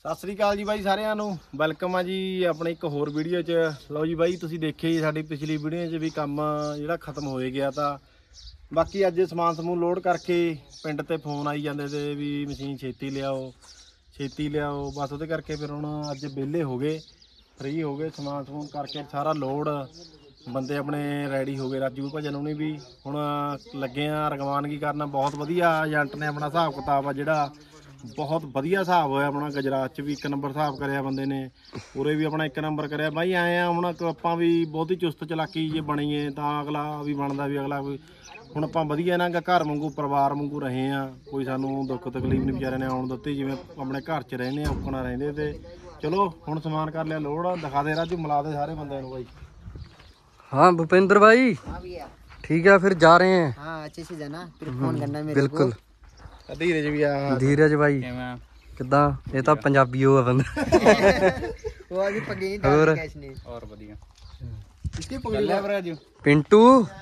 सत श्री अकाल जी बाई सारिਆਂ ਨੂੰ ਵੈਲਕਮ ਆ ਜੀ ਆਪਣੇ ਇੱਕ ਹੋਰ ਵੀਡੀਓ 'ਚ। ਲਓ ਜੀ ਬਾਈ ਤੁਸੀਂ ਦੇਖਿਆ ਜੀ ਸਾਡੀ ਪਿਛਲੀ ਵੀਡੀਓ 'ਚ ਵੀ ਕੰਮ ਜਿਹੜਾ ਖਤਮ ਹੋਏ ਗਿਆ ਤਾਂ ਬਾਕੀ ਅੱਜ ਸਮਾਨ ਸਮੂਹ ਲੋਡ ਕਰਕੇ ਪਿੰਡ ਤੇ ਫੋਨ ਆਈ ਜਾਂਦੇ ਤੇ ਵੀ ਮਸ਼ੀਨ ਛੇਤੀ ਲਿਆਓ ਬਸ ਉਹਦੇ ਕਰਕੇ ਫਿਰ ਹੁਣ ਅੱਜ ਵਿਹਲੇ ਹੋ ਗਏ ਫ੍ਰੀ ਹੋ ਗਏ ਸਮਾਨ ਸਮੂਨ ਕਰਕੇ ਸਾਰਾ ਲੋਡ ਬੰਦੇ ਆਪਣੇ ਰੈਡੀ ਹੋ ਗਏ। ਰਾਜੂ ਭਜਨ ਉਹਨੇ ਵੀ ਹੁਣ ਲੱਗੇ ਆ ਰਗਵਾਨਗੀ ਕਰਨਾ। ਬਹੁਤ ਵਧੀਆ ਏਜੰਟ ਨੇ ਆਪਣਾ ਹਿਸਾਬ ਕਿਤਾਬ ਆ ਜਿਹੜਾ बहुत वधिया हिसाब होया अपना गुजरात भी 1 नंबर हिसाब कराया बंदे ने पूरे भी अपना 1 नंबर कराया भाई। आए हैं हम आप भी बहुत ही चुस्त चलाकी जे बनीए तो अगला भी बनता भी अगला कोई हम आप वधिया ना घर वांगू परिवार वांगू रहे हैं। कोई सानू दुख तकलीफ नहीं बेचारे ने आउण दित्ती जिवें अपने घर च रहने औकना रहिंदे ते चलो हुण समान कर लिया लोड दिखा दे राजू मिला दे सारे बंदे नूं भाई। हाँ भूपेंद्र भाई ठीक है फिर जा रहे हैं। हाँ अच्छे से जाना फिर फोन करना मेरे बिल्कुल को। धीरज भी आ धीरज भाई किदा ये तो पंजाबी हो बंदा वो अभी पगड़ी नहीं डाली कैश ने और बढ़िया इसकी पगड़ी ले राजू पिंटू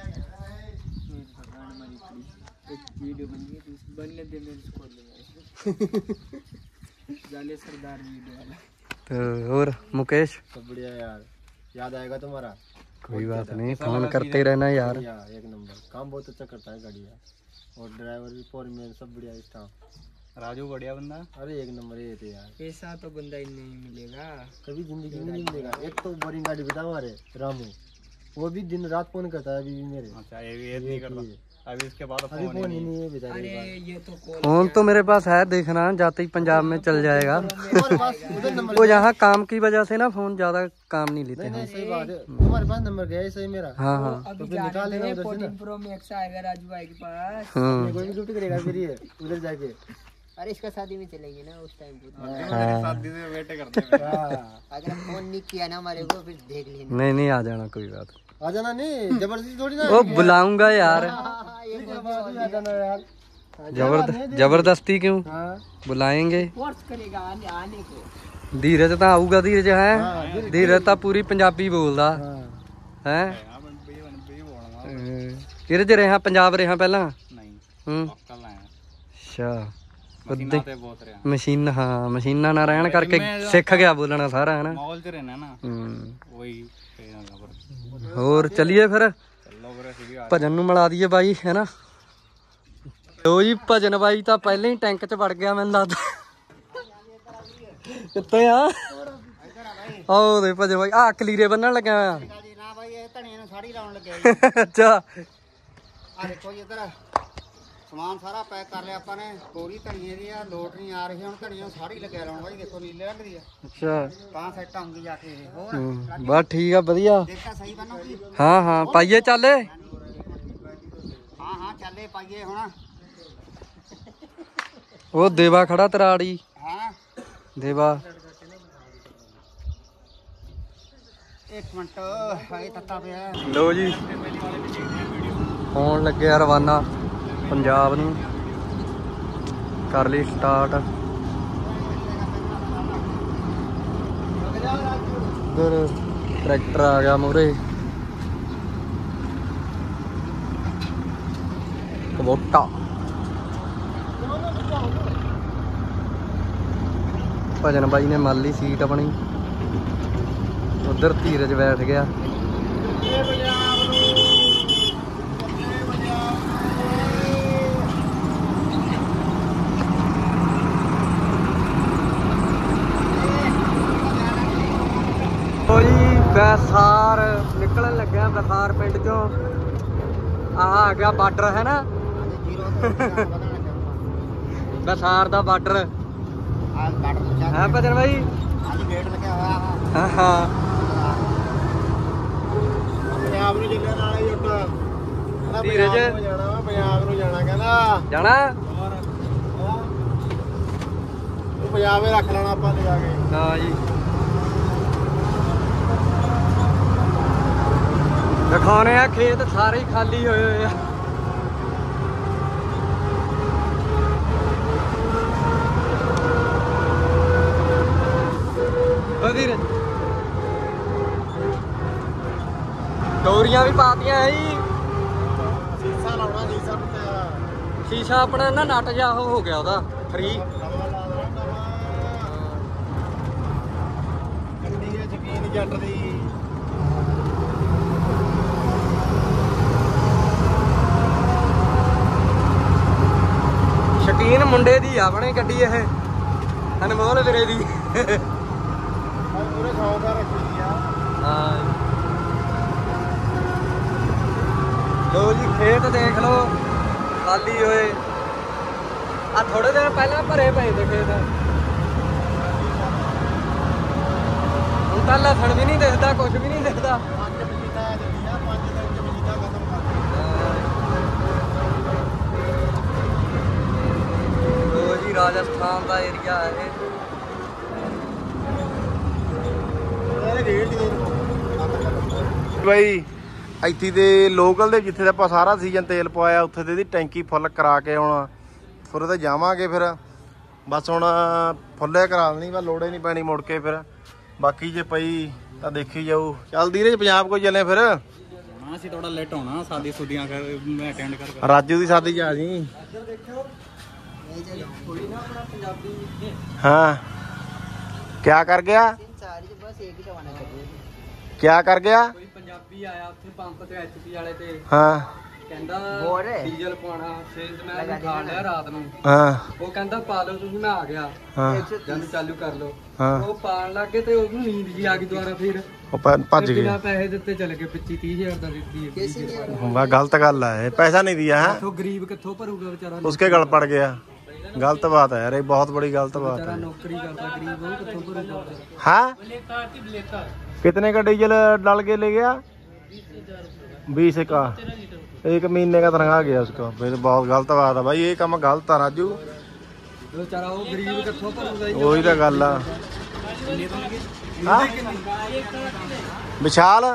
वीडियो बनने दे मेरे को ले जाले सरदार वीडियो वाला तो और मुकेश सब बढ़िया यार याद आएगा तुम्हारा कोई बात नहीं फोन करते रहना यार। एक नंबर काम बहुत अच्छा करता है गाड़ी यार और ड्राइवर भी फोरमैन सब बढ़िया स्टाफ। राजू बढ़िया बंदा अरे एक नंबर ये थे यार। ऐसा तो बंदा ही नहीं मिलेगा कभी जिंदगी में नहीं मिलेगा। एक तो बोरिंग गाड़ी बिता हमारे रामू वो भी दिन रात फोन करता है अभी भी मेरे। अच्छा ये भी नहीं करता अभी इसके बाद फोन ही नहीं है बेचारे। अरे ये तो फोन तो मेरे पास है देखना जाते ही पंजाब में चल जाएगा वो यहाँ काम की वजह से ना फोन ज्यादा काम नहीं लेते हैं। सही बात है तुम्हारे पास नंबर गया है सही मेरा। हाँ हाँ अभी निकाल लेना 14 प्रो मैक्स आएगा राजू भाई के पास कोई भी गिफ्ट करेगा फिर ये उधर जाके। अरे इसका शादी में चलेंगे ना उस टाइम पे शादी से वेट करते हैं। अगर फोन नहीं किया ना हमारे को फिर देख लेना। नहीं आ जाना कोई बात आ जाना नहीं जबरदस्ती थोड़ी ना वो बुलाऊंगा यार आ जाना यार जबरदस्ती क्यों बुलाएंगे फोर्स करेगा आने को। धीरज तो आऊगा धीरज है धीरज तो पूरी पंजाबी बोलदा है। धीरज रहा पंजाब रहा पहला अच्छा मशीन हाँ मशीना ना रहन करके सीख गया बोलना सारा है ना। और चलिए फिर भजन नूं मिला दिए भाई है ना। लो जी भजन भाई तो पहले ही टैंक च वड़ गया मैनूं लगदा कित्थे आ आओ दे भजन भाई आ कलीरे बन्नण लग्या अच्छा समान सारा पैक कर लिया अपने पूरी धनिए दी लोट नहीं आ रही हुण धनिया सारी लगे लाउण भाई देखो नीले रंग दी अच्छा तां सेट होंगी जाके होर बस ठीक है बढ़िया देखा सही बनोगी। हाँ पाइए चले हाँ चले पाइए हुण वो देवा खड़ा तराड़ी हाँ देवा एक मिनट हाए तत्ता पिया लो जी होण लगे रवाना पंजाब नूं कर ली स्टार्ट। उधर ट्रैक्टर आ गया मोरे कबोटा भजन भाई ने मान ली सीट अपनी उधर धीरज बैठ गया। बैसार निकलन लगे बैसार पिंड चो आ गया बार्डर है ना बैसार दा बार्डर है भजन भाई। हाँ धीरज जाना पंजाब रख लेना आपां जाके। हाँ जी दिखाने आ खेत सारे ही खाली हुए डोरियां भी पातियां है शीशा लाउणा शीशा अपना ना नट जा हो गया ओदा फ्री ਜੱਟ ਦੀ। ਸ਼ਕੀਨ ਮੁੰਡੇ ਦੀ ਆ ਬਣੇ ਗੱਡੀ ਇਹ ਅਨਮੋਲ ਵੀਰੇ ਦੀ। ਪੂਰੇ ਸ਼ੌਂਕ ਰੱਖੀ ਆ। ਹਾਂ ਲੋ ਜੀ ਖੇਤ ਦੇਖ ਲਓ ਖਾਲੀ ਹੋਏ ਆ, ਥੋੜੇ ਦਿਨ ਪਹਿਲਾਂ ਭਰੇ ਪਏ ਤੇ ਖੇਤ। ਹੁਣ ਤਾਂ ਲਸਣ ਵੀ ਨਹੀਂ ਦਿਖਦਾ, ਕੁਝ ਵੀ ਨਹੀਂ ਦਿਖਦਾ। 5 ਮਹੀਨਾ ਚੱਲੀ ਆ, 5 ਦਿਨ ਚ ਮਹੀਨਾ ਖਤਮ ਕਰ ਲੋ ਜੀ ਰਾਜਸਥਾਨ ਦਾ ਏਰੀਆ ਹੈ ਇਹ। ਬਾਈ ਇੱਥੇ ਦੇ ਲੋਕਲ ਦੇ ਜਿੱਥੇ ਆਪਾਂ ਸਾਰਾ ਸੀਜ਼ਨ ਤੇਲ ਪਵਾਇਆ ਉੱਥੇ ਤੇ ਇਹਦੀ ਟੈਂਕੀ ਫੁੱਲ ਕਰਾ ਕੇ ਹੁਣ ਫਿਰ ਉਹਤੇ ਜਾਵਾਂਗੇ। ਫਿਰ ਬਸ ਹੁਣ ਫੁੱਲੇ ਕਰਾ ਦੇਣੀ, ਬਸ ਲੋੜੇ ਨਹੀਂ ਪੈਣੀ ਮੁੜ ਕੇ। ਫਿਰ ਬਾਕੀ ਜੇ ਪਈ ਤਾਂ ਦੇਖੀ ਜਾਊ। ਚੱਲਦੀ ਰਹੇ ਪੰਜਾਬ ਕੋਈ ਚੱਲੇ ਫਿਰ। ਅਸੀਂ ਥੋੜਾ ਲੇਟ ਹੋਣਾ, ਸਾਦੀ ਸੁਦੀਆਂ ਕਰ ਮੈਂ ਅਟੈਂਡ ਕਰ ਰਾਜੂ ਦੀ ਸ਼ਾਦੀ ਚ ਆ ਜੀ। हाँ क्या कर गया? क्या कर गया? ਕੋਈ ਪੰਜਾਬੀ ਆਇਆ ਉੱਥੇ ਪੰਪ ਤੇ ਐਚਪੀ ਵਾਲੇ ਤੇ। हाँ ਕਹਿੰਦਾ ਡੀਜ਼ਲ ਪਾਉਣਾ ਸੇਲਸਮੈਨ ਖਾ ਲਿਆ ਰਾਤ ਨੂੰ। हाँ ਉਹ ਕਹਿੰਦਾ ਪਾ ਲਓ ਤੁਸੀਂ, ਮੈਂ ਆ ਗਿਆ। हाँ ਜਦ ਚਾਲੂ ਕਰ ਲਓ। हाँ ਉਹ ਪਾਣ ਲੱਗੇ ਤੇ ਉਹਨੂੰ ਨੀਂਦ ਜੀ ਆ ਗਈ ਦੁਬਾਰਾ। ਫਿਰ भज गए। ਬਿਨਾਂ ਪੈਸੇ ਦਿੱਤੇ ਚਲੇ ਗਏ 25-30 ਹਜ਼ਾਰ ਦਾ ਦਿੱਤੀ। गलत गल है, पैसा नहीं दिया है, ਕਿੱਥੋਂ ਗਰੀਬ ਕਿੱਥੋਂ ਭਰੂਗਾ ਵਿਚਾਰਾ। उसके गल पड़ गया। गलत बात है यार, ये बहुत बड़ी गलत बात ਵਿਚਾਰਾ है। ਨੌਕਰੀ ਕਰਦਾ ਗਰੀਬ, ਉਹ ਕਿੱਥੋਂ ਭਰੂਗਾ। हाँ कितने का डीजल डाल के ले गया? 20 का। 1 महीने का तनख्वाह गया उसका। फिर बहुत गलत बात है भाई, ये काम गलत है राजू। ਵਿਚਾਰਾ ਉਹ ਗਰੀਬ ਕਿੱਥੋਂ ਭਰੂਗਾ ਜੀ। वही तो गल है। हाँ? विशाल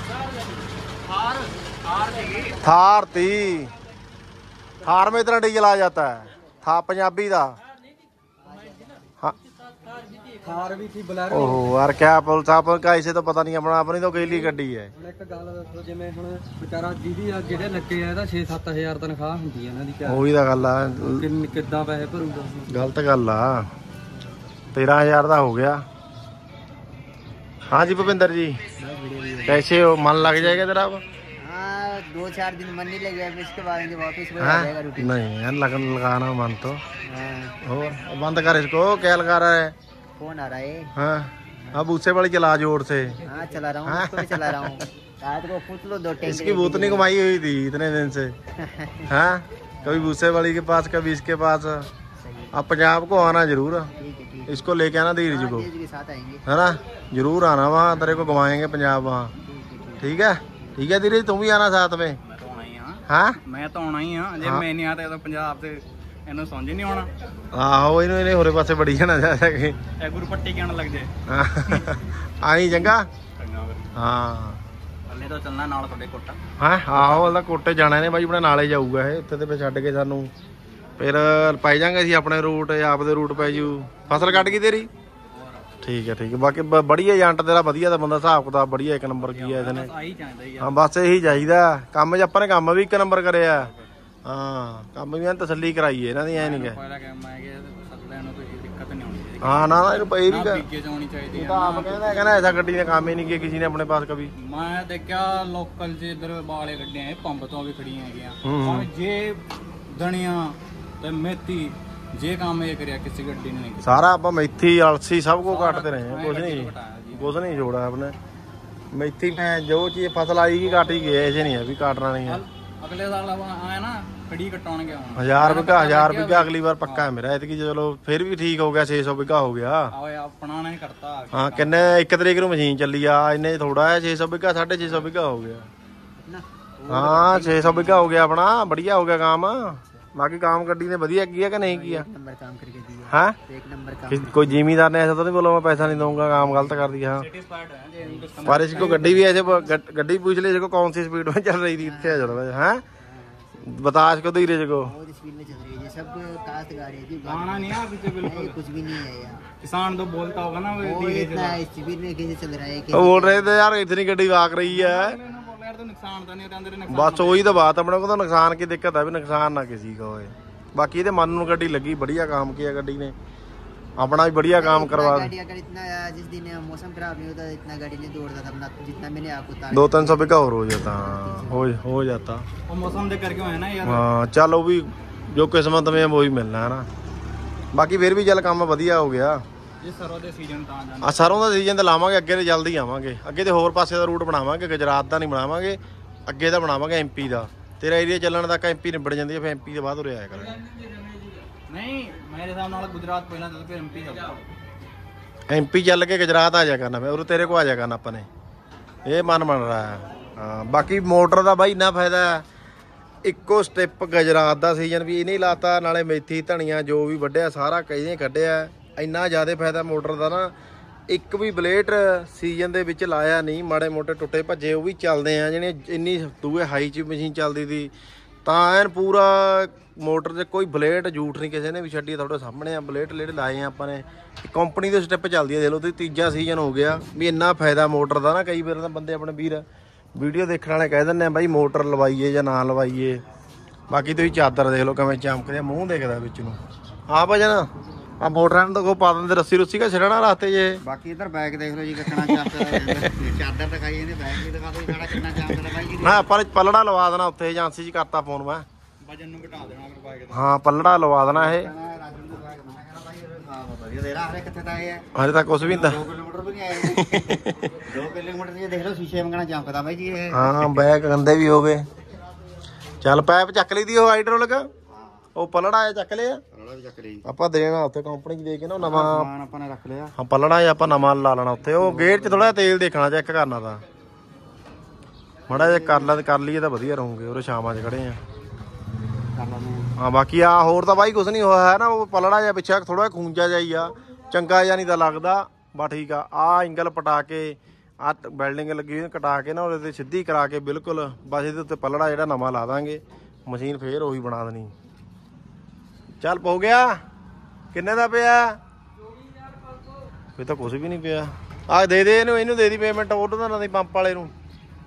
थार थी, थार में इतना डीजल आ जाता है। था पंजाबी दा। हाँ ਥਾਰ ਵੀ ਸੀ ਬਲੈਰੋ। ओहो यार क्या पुलिस आप का इसे तो पता नहीं, अपना अपनी तो गैली गड्डी है। ਹੁਣ ਇੱਕ ਗੱਲ ਦੱਸੋ, ਜਿਵੇਂ ਹੁਣ ਵਿਚਾਰਾ ਜਿਹਦੀ ਆ ਜਿਹੜੇ ਲੱਗੇ ਆ ਇਹਦਾ 6-7 ਹਜ਼ਾਰ ਤਨਖਾਹ ਹੁੰਦੀ ਆ ਇਹਨਾਂ ਦੀ। ਉਹੀ ਤਾਂ ਗੱਲ ਆ, ਕਿੱਦਾਂ ਪੈਸੇ ਭਰੂਗਾ। ਗਲਤ ਗੱਲ ਆ। 13,000 ਦਾ ਹੋ ਗਿਆ। हाँ जी भूपिंदर जी कैसे हो? मन लग जाएगा तेरा अब? हाँ 2-4 दिन मन नहीं लगेगा, फिर इसके बाद वापस हाँ? नहीं यार लगाना मन तो। और बंद कर इसको, क्या लगा रहा है? फोन आ रहा है। हाँ अब उससे बड़ी चला जोर से। हाँ चला रहा हूँ, उसको भी चला रहा हूँ। रात को पूछ लो 2 टैंक। इसकी भूतनी कमाई हुई थी इतने दिन से। हाँ कभी भूसे वाली के पास, कभी इसके पास। अब पंजाब को आना जरूर, इसको लेके आना धीरज को, के साथ आएंगे। है ना? जरूर आना, वहाँ तेरे को घुमाएंगे पंजाब वहाँ। ठीक है ठीक है धीरज, तुम भी आना साथ में। हाँ मैं तो आना ही हाँ, जब मैं नहीं आता तो पंजाब से ਇਹਨੂੰ ਸਮਝ ਨਹੀਂ ਆਉਣਾ। ਆਹੋ ਇਹਨੇ ਹੋਰੇ ਪਾਸੇ ਬੜੀ ਜਾਣਾ ਜਾ ਸਕੇ। ਇਹ ਗੁਰੂ ਪੱਟੀ ਕਹਿਣ ਲੱਗ ਜੇ। ਆਈ ਚੰਗਾ। ਚੰਗਾ ਫਿਰ ਹਾਂ ਅੱਲੇ ਤਾਂ ਚੱਲਣਾ ਨਾਲ ਤੁਹਾਡੇ ਕੋਟਾ। ਹਾਂ ਆਹੋ ਉਹਦਾ ਕੋਟੇ ਜਾਣਾ ਨੇ ਬਾਈ, ਆਪਣੇ ਨਾਲੇ ਜਾਊਗਾ ਇਹ। ਇੱਥੇ ਤੇ ਫੇ ਛੱਡ ਕੇ ਸਾਨੂੰ ਫਿਰ ਪਾਈ ਜਾਂਗੇ ਅਸੀਂ ਆਪਣੇ ਰੂਟ, ਆਪ ਦੇ ਰੂਟ ਪੈ ਜੂ। ਫਸਲ ਕੱਢ ਗਈ ਤੇਰੀ? ਠੀਕ ਹੈ ਠੀਕ ਹੈ। ਬਾਕੀ ਬੜੀਆ ਏਜੰਟ ਤੇਰਾ, ਵਧੀਆ ਦਾ ਬੰਦਾ, ਹਿਸਾਬ ਕਿਤਾਬ ਬੜੀਆ, 1 ਨੰਬਰ ਕੀ ਹੈ ਇਹਨੇ। ਹਾਂ ਬਸ ਇਹੀ ਚਾਹੀਦਾ ਕੰਮ 'ਚ। ਆਪਾਂ ਨੇ ਕੰਮ ਵੀ 1 ਨੰਬਰ ਕਰਿਆ। ਹਾਂ ਕੰਮ ਵੀ ਐਨ ਤਸੱਲੀ ਕਰਾਈਏ ਇਹਨਾਂ ਦੀ, ਐ ਨਹੀਂ ਗਏ। हाँ ना ये भी चाहिए। आप कहना ऐसा गड्डी ने काम ही नहीं किया किसी ने अपने पास कभी। मैं देखा लोकल च इधर वाले गड्डियां पंप तो भी खड़ी हैं जे धनिया ते मेथी जे काम ये करिया किसी गड्डी ने नहीं। सारा आप मेथी अलसी सब को काटते रहे हैं, कुछ नहीं छोड़ा आपने। मेथी में जो चीज फसल आएगी काटी गई, ऐसे नहीं है भी काटना नहीं है। अगले साल आया ना खड़ी कटाने गया 1000 बीघा अगली बार पक्का है मेरा। इतनी चलो फिर भी ठीक हो गया, 600 बीघा हो गया। अपना नहीं करता। हाँ किन्ने 1 तरीक ਨੂੰ मशीन चली आ, इन्ने थोड़ा है 600 बीघा, 650 बीघा हो गया। हाँ 600 बीघा हो गया अपना, बढ़िया हो गया काम। बाकी काम गड्डी ने बढ़िया किया कि नहीं किया? नंबर काम करके दिया। हाँ 1 नंबर काम। कोई जिम्मेदार ने ऐसा तो नहीं बोला मैं पैसा नहीं दूंगा, काम गलत कर दिया। पर इसको गड्डी भी ऐसे गड्डी पूछ ली इसको कौन सी स्पीड में चल रही थी, इतने चल रहा है। बता इसको धीरज को। बहुत स्पीड में चल रही है, सब काश्तकार है जी। गाना नहीं है पीछे बिल्कुल कुछ भी नहीं है यार। किसान तो बोलता होगा ना वो इतना स्पीड में कैसे चल रहा है। वो बोल रहे थे यार इतनी गड्डी भाग रही है। तो नुकसान तो नहीं होता अंदर। बस वही तो बात, अपने को तो नुकसान की दिक्कत है, भी नुकसान ना किसी का होए। बाकी ये मन ਨੂੰ ਗੱਡੀ ਲੱਗੀ, बढ़िया काम किया गड्डी ने। अपना भी बढ़िया काम करवा गाड़ी अगर इतना जिस दिन मौसम खराब नहीं होता इतना गाड़ी नहीं दौड़ता था अपना जितना मैंने आपको 200-300 बीघा और हो जाता। हाँ हो जाता। और मौसम देख करके है ना यार। हाँ चलो भी जो किस्मत में वही मिलना है ना। बाकी फिर भी चल काम वधिया हो गया। ਸਰੋਂ ਦੇ ਸੀਜ਼ਨ ਤਾਂ ਆ ਸਰੋਂ ਦਾ ਸੀਜ਼ਨ ਤੇ ਲਾਵਾਂਗੇ, ਅੱਗੇ ਤੇ ਜਲਦੀ ਆਵਾਂਗੇ। ਅੱਗੇ ਤੇ ਹੋਰ ਪਾਸੇ ਦਾ ਰੂਟ ਬਣਾਵਾਂਗੇ, ਗੁਜਰਾਤ ਦਾ ਨਹੀਂ ਬਣਾਵਾਂਗੇ, ਅੱਗੇ ਦਾ ਬਣਾਵਾਂਗੇ ਐਮਪੀ ਦਾ। ਤੇਰਾ ਏਰੀਆ ਚੱਲਣ ਤੱਕ ਐਮਪੀ ਨਿਬੜ ਜਾਂਦੀ ਹੈ, ਫਿਰ ਐਮਪੀ ਦੇ ਬਾਅਦ ਉਰੇ ਆਇਆ ਕਰਾਂਗੇ। ਨਹੀਂ ਮੇਰੇ ਹਿਸਾਬ ਨਾਲ ਗੁਜਰਾਤ ਪਹਿਲਾਂ ਤਾਂ ਫਿਰ ਐਮਪੀ ਜਾਊਗਾ। ਐਮਪੀ ਚੱਲ ਕੇ ਗੁਜਰਾਤ ਆ ਜਾ ਕਰਨਾ, ਫਿਰ ਉਰੇ ਤੇਰੇ ਕੋ ਆ ਜਾ ਕਰਨਾ ਆਪਾਂ ਨੇ। ਇਹ ਮਨ ਬਣ ਰਿਹਾ ਹੈ। ਹਾਂ ਬਾਕੀ ਮੋਟਰ ਦਾ ਬਾਈ ਇੰਨਾ ਫਾਇਦਾ ਹੈ, ਇੱਕੋ ਸਟੈਪ ਗੁਜਰਾਤ ਦਾ ਸੀਜ਼ਨ ਵੀ ਇਹਨੇ ਲਾਤਾ, ਨਾਲੇ ਮੇਥੀ ਧਨੀਆ ਜੋ ਵੀ ਵੱਢਿਆ ਸਾਰਾ ਕਈ ਕੱਢਿਆ। ਇੰਨਾ ਜ਼ਿਆਦਾ ਫਾਇਦਾ ਮੋਟਰ ਦਾ ਨਾ, ਇੱਕ ਵੀ ਬਲੇਟ ਸੀਜ਼ਨ ਦੇ ਵਿੱਚ ਲਾਇਆ ਨਹੀਂ। ਮਾੜੇ ਮੋਟੇ ਟੁੱਟੇ ਭੱਜੇ ਉਹ ਵੀ ਚੱਲਦੇ ਆ, ਜਿਹੜੇ ਇੰਨੀ ਦੂਏ ਹਾਈ 'ਚ ਮਸ਼ੀਨ ਚੱਲਦੀ ਸੀ ਤਾਂ ਐਨ ਪੂਰਾ ਮੋਟਰ 'ਚ ਕੋਈ ਬਲੇਟ ਝੂਠ ਨਹੀਂ ਕਿਸੇ ਨੇ ਵੀ ਛੱਡੀ। ਤੁਹਾਡੇ ਸਾਹਮਣੇ ਆ ਬਲੇਟ ਜਿਹੜੇ ਲਾਏ ਆ ਆਪਾਂ ਨੇ, ਕੰਪਨੀ ਦੇ ਸਟੈਪ ਚੱਲਦੀ ਆ। ਦੇਖ ਲਓ ਤੁਸੀਂ, ਤੀਜਾ ਸੀਜ਼ਨ ਹੋ ਗਿਆ ਵੀ ਇੰਨਾ ਫਾਇਦਾ ਮੋਟਰ ਦਾ ਨਾ। ਕਈ ਵਾਰ ਤਾਂ ਬੰਦੇ ਆਪਣੇ ਵੀਰ ਵੀਡੀਓ ਦੇਖਣ ਵਾਲੇ ਕਹਿ ਦਿੰਦੇ ਆ ਬਾਈ ਮੋਟਰ ਲਵਾਈਏ ਜਾਂ ਨਾ ਲਵਾਈਏ। ਬਾਕੀ ਤੁਸੀਂ ਚਾਦਰ ਦੇਖ ਲਓ ਕਿਵੇਂ ਚਮਕਦੇ ਆ, ਮੂੰਹ ਦੇਖਦਾ ਵਿੱਚ ਨੂੰ। ਆ ਭਜਨ ਆ ਮੋਟਰਾਂ ਨੂੰ ਤਾਂ ਕੋ ਪਾ ਦਿੰਦੇ ਰੱਸੀ ਰੁੱਸੀ ਕਾ ਛੱਡਣਾ ਰਸਤੇ 'ਚ। ਬਾਕੀ ਇਧਰ ਬੈਗ ਦੇਖ ਲਓ ਜੀ ਕੱਟਣਾ ਚਾਦਰ ਦਿਖਾਈ ਇਹਨੇ ਬੈਗ ਵੀ ਦਿਖਾ ਦਿਓ ਸਾਡਾ ਕਿੰਨਾ ਚਾਦਰ ਦਿਖਾਈ ਜੀ। ਨਾ ਆਪਾਂ ਨੇ ਪੱਲੜਾ ਲਵਾ ਦੇਣਾ ਉੱਥੇ, ਏਜੰਸੀ 'ਚ ਕਰਤਾ ਫੋਨ ਮੈਂ। ਵਜਨ ਨੂੰ ਘਟਾ ਦੇਣਾ ਫਿਰ ਬਾਈਕ ਦਾ। ਹਾਂ ਪੱਲੜਾ ਲਵਾ ਦੇਣਾ ਇਹ। ਕਿੱਥੇ ਤਾਂ ਇਹ ਹੈ ਹਜੇ ਤਾਂ ਕੁਛ ਵੀ ਨਹੀਂ 2 ਕਿਲੋਮੀਟਰ ਵੀ ਨਹੀਂ ਆਏ। 2 ਕਿਲੋਮੀਟਰ ਜੇ ਦੇਖ ਲਓ ਸ਼ੀਸ਼ੇ ਮੰਗਣਾ ਚਮਕਦਾ ਬਾਈ ਜੀ ਇਹ। ਹਾਂ ਬੈਗ ਗੰਦੇ ਵੀ ਹੋ ਗਏ। ਚੱਲ ਪੈਪ ਚੱਕ ਲਈ ਦੀ ਉਹ ਹਾਈਡ੍ਰੋਲਿਕ, ਉਹ ਪੱਲੜਾ ਆ ਚੱਕ ਲਿਆ ਰੌਲਾ ਵੀ ਚੱਕ ਲਈ ਆਪਾਂ ਦੇਣਾ ਉੱਥੇ ਕੰਪਨੀ 'ਚ ਦੇ ਕੇ ਨਾ ਨਵਾਂ ਸਮਾਨ ਆਪਾਂ ਨੇ ਰੱਖ ਲਿਆ। ਹਾਂ ਪੱਲੜਾ ਜਿਹਾ ਆਪਾਂ ਨਵਾਂ ਲਾ ਲੈਣਾ ਉੱਥੇ। ਉਹ ਗੇਟ 'ਚ ਥੋੜਾ ਜਿਹਾ ਤੇਲ ਦੇਖਣਾ ਚੈੱਕ ਕਰਨਾ ਤਾਂ ਮਾੜਾ ਜਿਹਾ ਕਰ ਲਈਏ ਤਾਂ ਵਧੀਆ ਰਹੂਗੇ। ਉਹ ਸ਼ਾਮਾਂ 'ਚ ਖੜੇ ਆ ਕਰ ਲੈਂਦੇ ਹਾਂ। ਬਾਕੀ ਆ ਹੋਰ ਤਾਂ ਬਾਈ ਕੁਛ ਨਹੀਂ ਹੋਇਆ ਹੈ ਨਾ, ਉਹ ਪੱਲੜਾ ਜਿਹਾ ਪਿੱਛੇ ਥੋੜਾ ਖੂੰਜਾ ਜਾਈ ਆ, ਚੰਗਾ ਜਿਹਾ ਨਹੀਂ ਤਾਂ ਲੱਗਦਾ। ਬਸ ਠੀਕ ਆ। ਆ ਐਂਗਲ ਪਟਾ ਕੇ ਆ ਵੈਲਡਿੰਗ ਲੱਗੀ ਹੋਈ ਕਟਾ ਕੇ ਨਾ ਉਹਦੇ ਤੇ ਸਿੱਧੀ ਕਰਾ ਕੇ ਬਿਲਕੁਲ ਬਸ ਇਹਦੇ ਉੱਤੇ ਪੱਲੜਾ ਜਿਹੜਾ ਨਵਾਂ ਲਾ ਦਾਂਗੇ, ਮਸ਼ੀਨ ਫੇਰ ਉਹੀ ਬਣਾ ਦੇਣੀ। ਚੱਲ ਪਹੁ ਗਿਆ ਕਿੰਨੇ ਦਾ ਪਿਆ? ਇਹ ਤਾਂ ਕੁਛ ਵੀ ਨਹੀਂ ਪਿਆ। ਆ ਦੇ ਦੇ ਇਹਨੂੰ ਦੇ ਦੀ ਪੇਮੈਂਟ ਉਹਦਾ ਨਾ ਦੀ ਪੰਪ ਵਾਲੇ ਨੂੰ।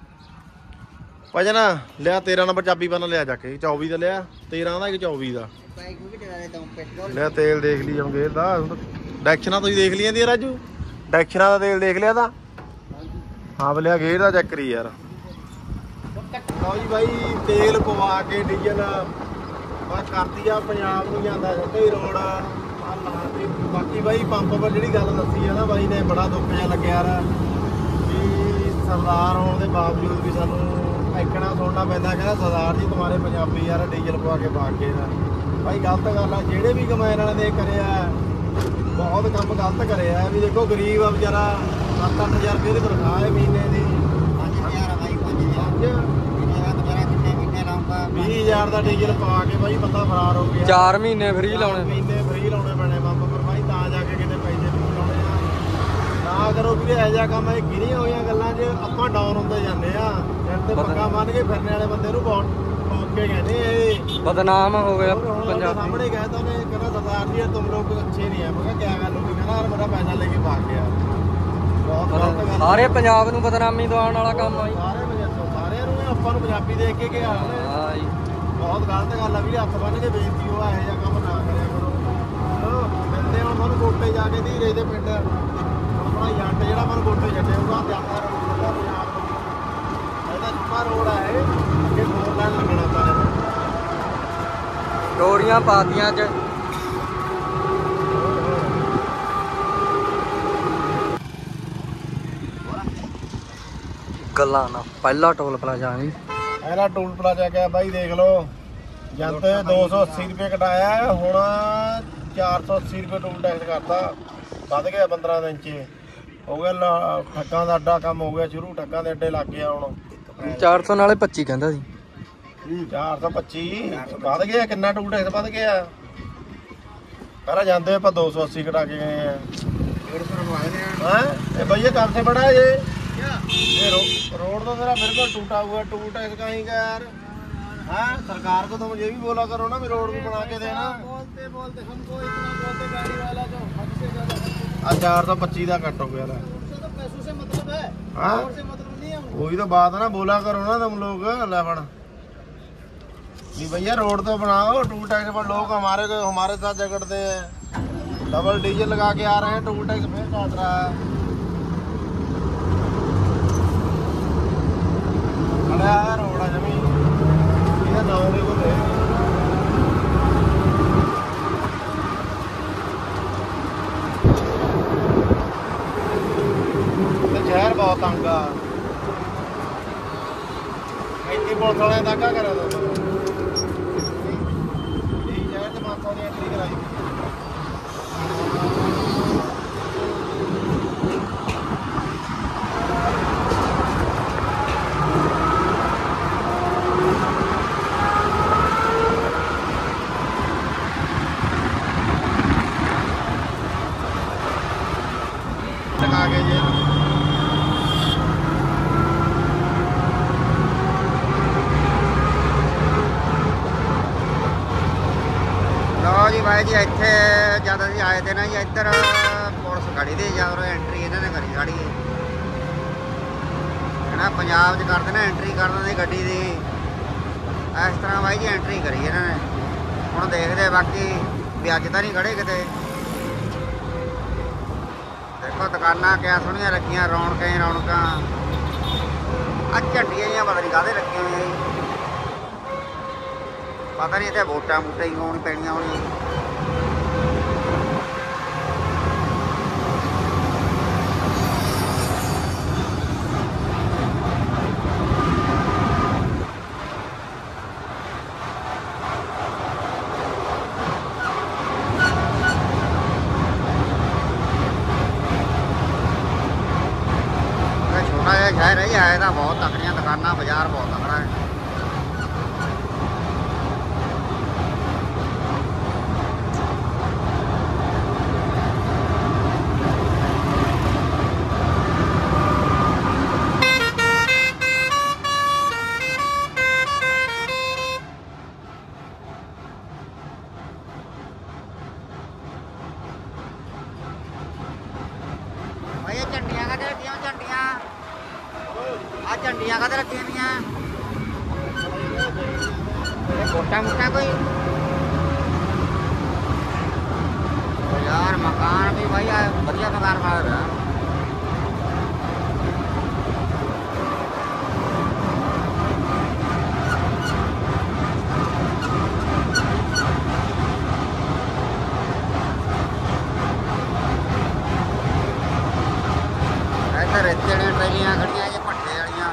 ਭਜਨ ਲਿਆ 13 ਨੰਬਰ ਚਾਬੀ ਬੰਨ ਲਿਆ ਜਾ ਕੇ। 24 ਦਾ ਲਿਆ, 13 ਦਾ ਕਿ 24 ਦਾ ਲਿਆ। ਤੇਲ ਦੇਖ ਲਈ ਹੁਣ ਗੇਰ ਦਾ। ਡੈਕਸ਼ਨਾਂ ਤੁਸੀਂ ਦੇਖ ਲਈਆਂ ਦੀਆਂ ਰਾਜੂ? ਡੈਕਸ਼ਨਾਂ ਦਾ ਤੇਲ ਦੇਖ ਲਿਆ ਤਾਂ? ਹਾਂ ਬਲਿਆ ਗੇਰ ਦਾ ਚੈੱਕ ਕਰੀ ਯਾਰ। ਲਓ ਜੀ ਬਾਈ ਤੇਲ ਪਵਾ ਕੇ ਡੀਜ਼ਲ ਬਸ ਕਰਦੀ ਆ ਪੰਜਾਬ ਨੂੰ ਜਾਂਦਾ ਸਿੱਧੇ ਰੋਡ ਆ ਲਾਤੀ। ਬਾਕੀ ਬਾਈ ਪੰਪ ਪਰ ਜਿਹੜੀ ਗੱਲ ਦੱਸੀ ਆ ਨਾ ਬਾਈ ਨੇ, ਬੜਾ ਦੁੱਖ ਜਿਹਾ ਲੱਗਿਆ ਯਾਰ ਵੀ ਸਰਦਾਰ ਹੋਣ ਦੇ ਬਾਵਜੂਦ ਵੀ ਸਾਨੂੰ ਐਕਣਾ ਸੁਣਨਾ ਪੈਂਦਾ। ਕਹਿੰਦਾ ਸਰਦਾਰ ਜੀ ਤੁਹਾਡੇ ਪੰਜਾਬੀ ਯਾਰ ਡੀਜ਼ਲ ਪਵਾ ਕੇ ਬਾਗ ਕੇ ਦਾ। ਭਾਈ ਗਲਤ ਗੱਲ ਆ, ਜਿਹੜੇ ਵੀ ਕਮਾਇਨ ਵਾਲੇ ਨੇ ਕਰਿਆ ਬਹੁਤ ਕੰਮ ਗਲਤ ਕਰਿਆ। ਵੀ ਦੇਖੋ ਗਰੀਬ ਆ ਵਿਚਾਰਾ, 7-8 ਹਜ਼ਾਰ ਰੁਪਏ ਦੀ ਤਨਖਾਹ ਹੈ ਮਹੀਨੇ ਦੀ। 20,000 ਦਾ ਡੀਜ਼ਲ ਪਵਾ ਕੇ ਬਾਈ ਬੰਦਾ ਫਰਾਰ ਹੋ ਗਿਆ। 4 ਮਹੀਨੇ ਫ੍ਰੀ ਲਾਉਣੇ, ਮਹੀਨੇ ਫ੍ਰੀ ਲਾਉਣੇ ਪੈਣੇ ਪੰਪ ਪਰ ਬਾਈ, ਤਾਂ ਜਾ ਕੇ ਕਿਤੇ ਪੈਸੇ ਪੂਰੇ ਲਾਉਣੇ ਆ। ਨਾ ਕਰੋ ਵੀ ਇਹੋ ਜਿਹਾ ਕੰਮ, ਇਹ ਗਿਰੀਆਂ ਹੋਈਆਂ ਗੱਲਾਂ 'ਚ ਆਪਾਂ ਡਾਊਨ ਹੁੰਦੇ ਜਾਂਦੇ ਆ। ਸਿਰ ਤੇ ਪੱਕਾ ਮੰਨ ਕੇ ਫਿਰਨੇ ਵਾਲੇ ਬੰਦੇ ਨੂੰ ਬਹੁਤ ਕੇ ਕਹਿੰਦੇ ਇਹ ਬਦਨਾਮ ਹੋ ਗਿਆ ਪੰਜਾਬ। ਸਾਹਮਣੇ ਕਹਿਤਾ ਉਹਨੇ, ਕਹਿੰਦਾ ਸਰਦਾਰ ਜੀ ਤੁਮ ਲੋਕ ਅੱਛੇ ਨਹੀਂ ਹੈ। ਮੈਂ ਕਿਹਾ ਕਿਆ ਗੱਲ ਹੋ ਗਈ? ਕਹਿੰਦਾ ਯਾਰ ਮੇਰਾ ਪੈਸਾ ਲੈ ਕੇ ਭਾਗ ਗਿਆ। ਬਹੁਤ ਗਲਤ ਗੱਲ। ਸਾਰੇ ਪੰਜਾਬ ਨੂੰ ਬਦਨਾਮੀ ਦਵਾਉਣ ਵਾਲਾ ਕੰਮ ਆ ਜੀ। ਸਾਰਿਆਂ ਨੂੰ ਆਪਾਂ ਨੂੰ ਪੰਜਾਬੀ ਦੇਖ ਕੇ ਗਿਆ। ਹਾਂ ਜੀ ਬਹੁਤ ਗਲਤ ਗੱਲ ਆ ਵੀ ਹੱਥ ਬੰਨ ਕੇ ਬੇਇੱਜ਼ਤੀ ਉਹ ਇਹੋ ਜਿਹਾ ਕੰਮ ਨਾ ਕਰਿਆ ਕਰੋ। ਮਿਲਦੇ ਹੁਣ ਤੁਹਾਨੂੰ ਗੋਟੇ ਜਾ ਕੇ ਧੀਰੇ ਦੇ ਪਿੰਡ ਆਪਣਾ ਜੱਟ ਜਿਹੜਾ ਮਨ ਗੋਟੇ ਛੱਡੇ ਉਹਦਾ ਜਾਂਦਾ ਰੋਡ ਪੰਜਾਬ ਇਹਦਾ ਛੁਪਾ ਰੋਡ ਆ ਇਹ। ਅੱਗੇ 4 ਲਾਈਨ ਲੱਗਣਾ ਤਾਂ ਡੋਰੀਆਂ ਪਾਤੀਆਂ ਚ। ਗੱਲਾਂ ਨਾ ਪਹਿਲਾ ਟੋਲ ਪਲਾਜ਼ਾ ਨਹੀਂ ਇਹਦਾ ਟੋਲ ਪਲਾਜ਼ਾ ਗਿਆ ਬਾਈ ਦੇਖ ਲਓ। ਜਦ 280 ਰੁਪਏ ਕਟਾਇਆ, ਹੁਣ 480 ਰੁਪਏ ਟੋਲ ਟੈਕਸ ਕਰਤਾ। ਵੱਧ ਗਿਆ 15 ਦਿਨ 'ਚ ਹੋ ਗਿਆ। ਠੱਗਾਂ ਦਾ ਅੱਡਾ ਕੰਮ ਹੋ ਗਿਆ ਸ਼ੁਰੂ, ਠੱਗਾਂ ਦੇ ਅੱਡੇ ਲੱਗ ਗਿਆ ਹੁਣ। 400 ਨਾਲੇ 25 ਕਹਿੰਦਾ ਸੀ। 425 ਵੱਧ ਗਿਆ। ਕਿੰਨਾ ਟੋਲ ਟੈਕਸ ਵੱਧ ਗਿਆ? ਪਹਿਲਾਂ ਜਾਂਦੇ ਆਪਾਂ 280 ਕਟਾ ਕੇ ਗਏ ਆ। ये भैया कब से बड़ा है ये रोड तो तेरा बिल्कुल टूटा हुआ है। टूटा इसका ही का यार। हाँ सरकार को तो मुझे भी बोला करो ना, रोड भी बना के देना। बोलते बोलते हमको इतना बोलते गाड़ी वाला जो हद से ज्यादा 425 का कट हो गया। तो पैसों से मतलब है, और से मतलब नहीं है। वही तो बात है ना, बोला करो ना तुम लोग लेवन कि भैया रोड तो बनाओ। टूल टैक्स पर लोग हमारे साथ झगड़ते हैं। डबल डीजल लगा के आ रहे हैं, टोल टैक्स फिर काट रहा है। खड़ा है रोड़ा जमीन ये नावरे को दे शहर बहुत तंग आ। ਇੱਥੇ ਪੁਲਿਸ ਵਾਲਿਆਂ ਦਾ ਕਾ ਕਰਿਆ ਤਾ ਇਹ ਸ਼ਹਿਰ ਤੇ 500 ਦੀ ਐਂਟਰੀ ਕਰਾਈ ਲਗਾ ਕੇ ਜੇ जी भाई जी इतने जब अभी आए थे ना जी इधर पुलिस खड़ी थी जब एंट्री इन्होंने करी साड़ी है ना पंजाब च करते ना एंट्री कर देंगे गड्डी की इस तरह भाई जी एंट्री करी इन्होंने हम देखते बाकी भी अज तो नहीं खड़े किते देखो दुकाना क्या सोहनिया लगियां रौनक ही रौनक झंडियां जी पता नहीं काहदे लगे हुए जी पता नहीं इतने वोटा वूटा ही आनी पैनिया होनी छोटा जहा शहर है है तो बहुत तकड़ियां दुकाना बाजार बहुत तकड़ा है। भाई झंडियां कदे लगियां झंडियां आ झंडियां कदे लगी हुई वोटा वोटा कोई यार मकान भी भाई बढ़िया मकान बना रहा रेते वाली ट्रेलियां खड़ियां जी भट्ठे वालियां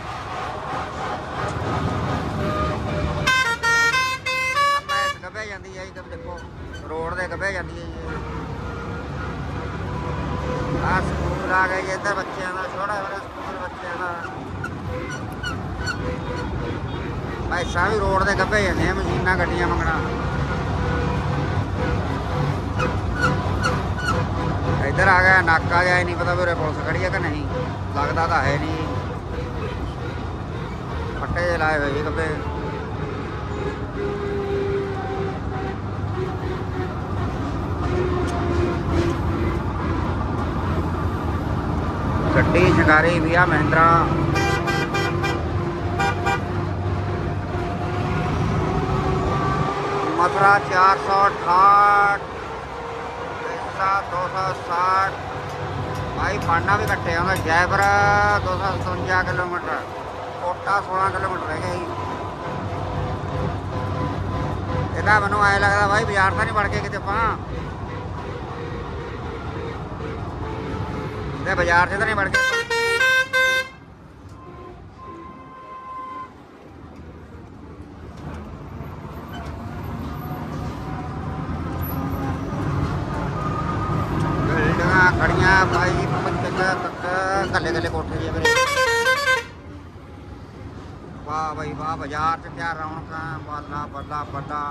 गब्बे जाती है जी देखो रोड से गब्बे जाती है जी आ स्कूल आ गए जी इधर बच्चों का छोटा बड़ा स्कूल बच्चों का पैसा भी रोड से गब्बे जाते हैं मशीना गड्डियां मंगना इधर आ गया नाका जाए नहीं पता भी पुलिस खड़ी है कि नहीं लगता तो है नहीं पट्टे लाए हुए जी कब्बे गड्डी शिकारी भी आ महिंद्रा मथुरा 468 260 भाई पांडा भी कट्टे होंगे जयपुर 257 किलोमीटर कोटा 16 किलोमीटर रह गई इतना मैं आए लगता भाई बाजार तो नहीं बढ़ गए कितने बाजार से तो नहीं बढ़ गए खड़िया भाई कले कले कोठे जी मेरे वाह भाई वाह बाजार से क्या रौनक बल्ला बल्ला बल्ला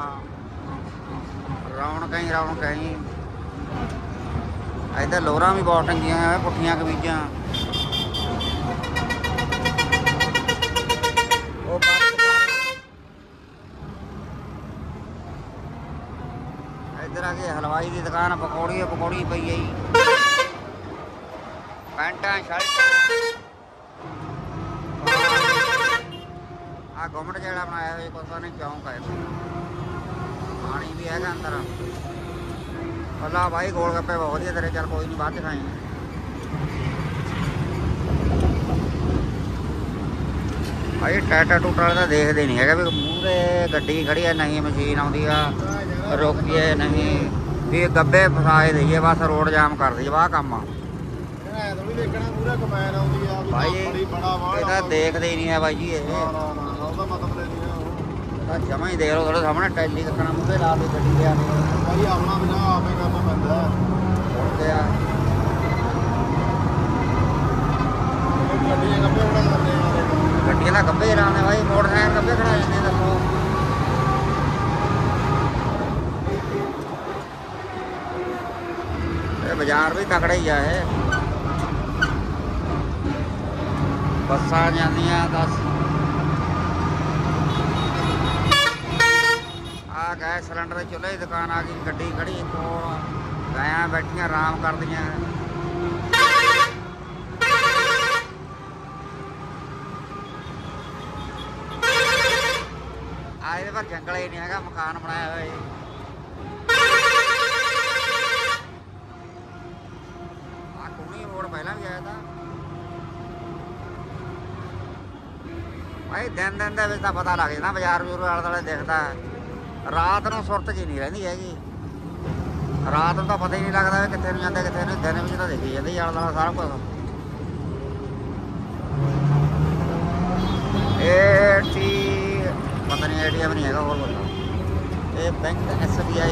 रौनक ही रौनक ही इधर लोहरा भी बहुत टंगिया हैं पुठिया कमीजा इधर आके हलवाई की दुकान पकौड़ी पकौड़ी पई है पैंटा शर्ट आ घुमट जड़ा बनाया हुआ पता नहीं चौंक है पानी भी है अंदर ਅੱਲਾ ਭਾਈ ਗੋਲ ਗੱਪੇ ਬਹੁਤ ਵਧੀਆ ਤੇਰੇ, ਚੱਲ ਕੋਈ ਨਹੀਂ ਬਾਅਦ ਚ ਖਾਈ। ਭਾਈ ਟਾਟਾ ਟੂਟਾ ਵਾਲੇ ਤਾਂ ਦੇਖਦੇ ਨਹੀਂ ਹੈਗਾ ਵੀ ਮੂਹਰੇ ਗੱਡੀ ਖੜੀ ਹੈ, ਨਹੀਂ ਮਸ਼ੀਨ ਆਉਂਦੀ ਆ ਰੋਕੀਏ, ਨਹੀਂ ਵੀ ਗੱਬੇ ਫਸਾਏ ਦੇਈਏ, ਬਸ ਰੋਡ ਜਾਮ ਕਰ ਦਈਏ, ਵਾਹ ਕੰਮ ਆ ਭਾਈ। ਇਹ ਤਾਂ ਦੇਖਦੇ ਹੀ ਨਹੀਂ ਹੈ ਬਾਈ ਜੀ, ਇਹ ਤਾਂ ਜਮਾ ਹੀ ਦੇਖ ਲਓ ਤੁਹਾਡੇ ਸਾਹਮਣੇ ਟੈਲੀ ਕੱਟਣਾ ਮੂਹਰੇ ਲਾ ਦੇ ਗੱਡੀ ਦੇ ਆ ਭਾਈ, ਆਪਣਾ ਬਿਨਾ ਆਪੇ ਕਰਨਾ ਪੈਂਦਾ ਹੁਣ ਤੇ ਆ ਗੱਡੀਆਂ ਗੱਬੇ ਬਣਾ ਦਿੰਦੇ ਆ, ਗੱਡੀਆਂ ਦਾ ਗੱਬੇ ਲਾਉਂਦੇ ਭਾਈ, ਮੋਟਰਸਾਈਕਲ ਗੱਬੇ ਖੜਾ ਜਾਂਦੇ ਦੱਸੋ। ਇਹ ਬਾਜ਼ਾਰ ਵੀ ਤਕੜਾ ਹੀ ਆ ਇਹ, ਬੱਸਾਂ ਜਾਂਦੀਆਂ 10 ਆ ਗੈਸ ਸਿਲੰਡਰ ਦੇ ਚੁੱਲ੍ਹੇ ਦੀ ਦੁਕਾਨ ਆ ਗਈ, ਗੱਡੀ ਖੜੀ ਕੋਲ, ਗਾਇਆਂ ਬੈਠੀਆਂ ਆਰਾਮ ਕਰਦੀਆਂ। ਆ ਇਹਦੇ ਪਰ ਜੰਗਲ ਹੀ ਨਹੀਂ ਹੈਗਾ, ਮਕਾਨ ਬਣਾਇਆ ਹੋਇਆ ਆ ਕੋਣੀ ਰੋਡ ਪਹਿਲਾਂ ਵੀ ਆਇਆ ਤਾਂ ਭਾਈ। ਦਿਨ ਦੇ ਵਿੱਚ ਤਾਂ ਪਤਾ ਲੱਗ ਜਾਂਦਾ, ਬਾਜ਼ਾਰ ਬਜ਼ੂਰ ਆਲੇ ਦੁਆਲੇ ਦਿਖਦਾ, ਰਾਤ ਨੂੰ ਸੁਰਤ ਜੀ ਨਹੀਂ ਰਹਿੰਦੀ ਹੈਗੀ, ਰਾਤ ਨੂੰ ਤਾਂ ਪਤਾ ਹੀ ਨਹੀਂ ਲੱਗਦਾ ਵੀ ਕਿੱਥੇ ਨੂੰ ਜਾਂਦੇ ਕਿੱਥੇ ਨੂੰ, ਦਿਨ ਵਿੱਚ ਤਾਂ ਦੇਖੀ ਜਾਂਦੀ ਆਲੇ ਦੁਆਲੇ ਸਾਰਾ ਕੁਝ। ਪਤਾ ਨਹੀਂ ATM ਨਹੀਂ ਹੈਗਾ, ਹੋਰ ਬੰਦਾ ਇਹ ਬੈਂਕ SBI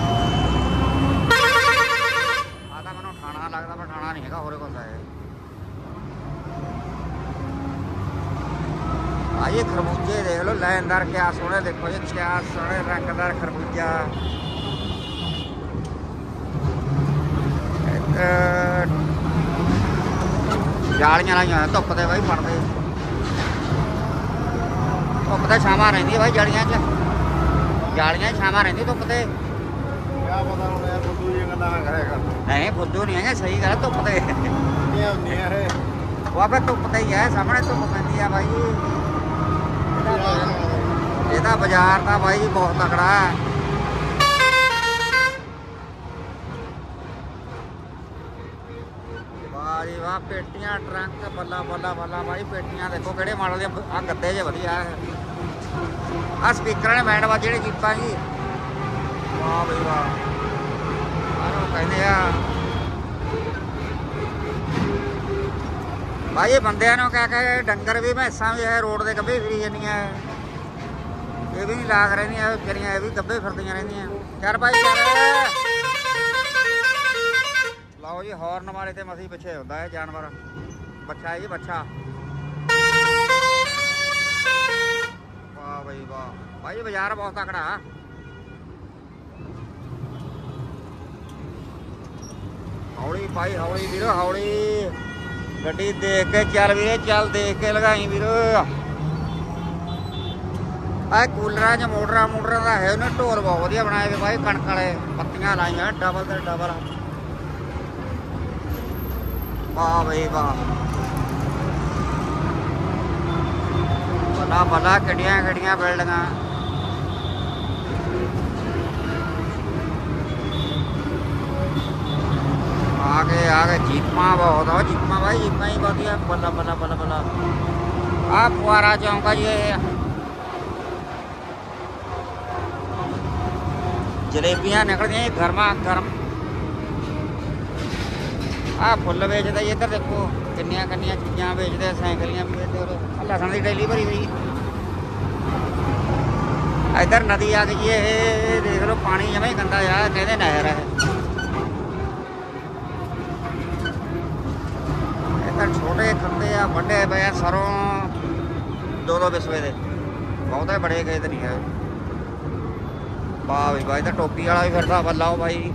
ਆ ਤਾਂ ਮੈਨੂੰ ਠਾਣਾ ਲੱਗਦਾ, ਪਰ ਠਾਣਾ ਨਹੀਂ ਹੈਗਾ, ਹੋਰੇ ਕੋਲ ਹੈ। ਆइए खरबूजे देख लो लाइनदार, क्या सोने देखो ये, क्या सोने रंगदार खरबूजा। जालियां लाइया धुप से भाई फटते, धुप से छावां रहिंदी भाई जालियां च, जालियां छावां रहिंदी धुप से। नहीं फुद्दू नहीं है, सही गल, धुप से वो फिर धुप से ही है, सामने धुप पैंदी है भाई। ਇਹਦਾ ਬਾਜ਼ਾਰ ਤਾਂ ਬਾਈ ਬਹੁਤ ਤਕੜਾ ਹੈ। ਵਾਹ ਜੀ ਵਾਹ, ਪੇਟੀਆਂ ਟਰੰਕ ਬੱਲਾ ਬੱਲਾ ਬੱਲਾ ਭਾਈ, ਪੇਟੀਆਂ ਦੇਖੋ ਕਿਹੜੇ ਮਾਡਲ ਦੇ ਆ, ਗੱਦੇ ਜੇ ਵਧੀਆ ਆ, ਸਪੀਕਰਾਂ ਨੇ ਬੈਂਡ ਵੱਜ ਜਿਹੜੇ ਜੀਪਾਂ ਜੀ, ਵਾਹ ਬਈ ਵਾਹ। ਆਹ ਕਹਿੰਦੇ ਆ ਭਾਈ ਇਹ ਬੰਦਿਆਂ ਨੂੰ ਕਹਿ ਕੇ ਡੰਗਰ ਵੀ ਭੈਂਸਾਂ ਵੀ ਇਹ ਰੋਡ ਦੇ ਗੱਭੇ ਫਿਰੀ ਜਾਂਦੀਆਂ, ਇਹ ਵੀ ਨਹੀਂ ਲਾਗ ਰਹਿੰਦੀਆਂ ਵਿਚਾਰੀਆਂ, ਇਹ ਵੀ ਗੱਭੇ ਫਿਰਦੀਆਂ ਰਹਿੰਦੀਆਂ। ਚੱਲ ਭਾਈ ਚੱਲ, ਲਓ ਜੀ ਹੌਰਨ ਮਾਰੇ ਤੇ ਮਸੀਂ ਪਿੱਛੇ ਹੁੰਦਾ ਇਹ ਜਾਨਵਰ, ਬੱਚਾ ਹੈ ਜੀ ਬੱਚਾ। ਵਾਹ ਬਈ ਵਾਹ ਭਾਈ, ਬਾਜ਼ਾਰ ਬਹੁਤ ਤਕੜਾ। ਹੌਲੀ ਭਾਈ ਹੌਲੀ ਵੀਰੋ ਹੌਲੀ, ਗੱਡੀ ਦੇਖ ਕੇ ਚੱਲ ਵੀਰੇ, ਚੱਲ ਦੇਖ ਕੇ ਲਗਾਈ ਵੀਰੋ। ਆ ਕੂਲਰਾਂ 'ਚ ਮੋਟਰਾਂ ਦਾ ਹੈ, ਉਹਨੇ ਢੋਲ ਬਹੁਤ ਵਧੀਆ ਬਣਾਏ ਵੇ ਭਾਈ, ਕਣਕ ਵਾਲੇ ਪੱਤੀਆਂ ਲਾਈਆਂ ਡਬਲ ਤੇ ਡਬਲ, ਵਾਹ ਬਈ ਵਾਹ। ਬੱਲਾ ਬੱਲਾ, ਕਿੱਡੀਆਂ ਕਿੱਡੀਆਂ ਬਿਲਡਿੰਗਾਂ, ਆ ਗਏ ਜੀਪਾਂ ਬਹੁਤ ਆ, ਜੀਪਾਂ ਭਾਈ ਜੀਪਾਂ ਹੀ ਵਧੀਆ, ਬੱਲਾ ਬੱਲਾ ਬੱਲਾ ਬੱਲਾ। ਆ ਫੁਆਰਾ ਚੌਂਕ ਆ ਜੀ, ਇਹ ਜਲੇਬੀਆਂ ਨਿਕਲਦੀਆਂ ਗਰਮਾ ਗਰਮ। ਆ ਫੁੱਲ ਵੇਚਦਾ ਜੀ, ਇੱਧਰ ਦੇਖੋ ਕਿੰਨੀਆਂ ਕਿੰਨੀਆਂ ਚੀਜ਼ਾਂ ਵੇਚਦੇ, ਸਾਈਕਲੀਆਂ ਵੀ ਵੇਚਦੇ, ਲਸਣ ਦੀ ਡੈਲੀ ਭਰੀ ਹੋਈ। ਇੱਧਰ ਨਦੀ ਆ ਗਈ, ਇਹ ਦੇਖ ਲਓ ਪਾਣੀ ਜਮਾਂ ਹੀ ਗੰਦਾ ਆ, ਕਹਿੰਦੇ ਨਹਿਰ ਹੈ। ਇੱਧਰ ਛੋਟੇ ਖੰਦੇ ਆ, ਵੱਡੇ ਪਏ ਆ ਸਰੋਂ, 2-2 ਵਿਸਵੇ ਦੇ, ਬਹੁਤੇ ਬੜੇ ਖੇਤ ਨਹੀਂ ਹੈ। ਵਾਹ ਬਈ ਵਾਹ, ਇੱਧਰ ਟੋਪੀ ਵਾਲਾ ਵੀ ਫਿਰਦਾ ਬੱਲਾ ਉਹ ਭਾਈ,